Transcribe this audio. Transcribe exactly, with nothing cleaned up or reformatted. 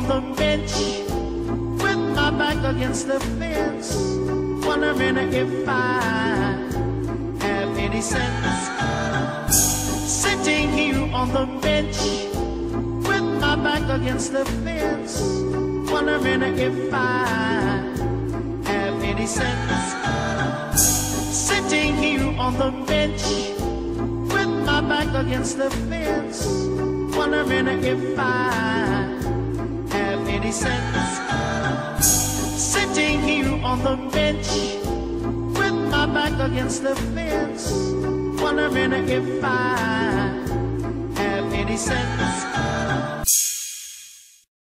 on the bench with my back against the fence, wondering if I have any sense. Sitting here on the bench with my back against the fence, wondering if I have any sense. Sitting here on the bench with my back against the fence, wondering if I have any sense. Sitting here on the bench with my back against the fence, wondering if I have any sense.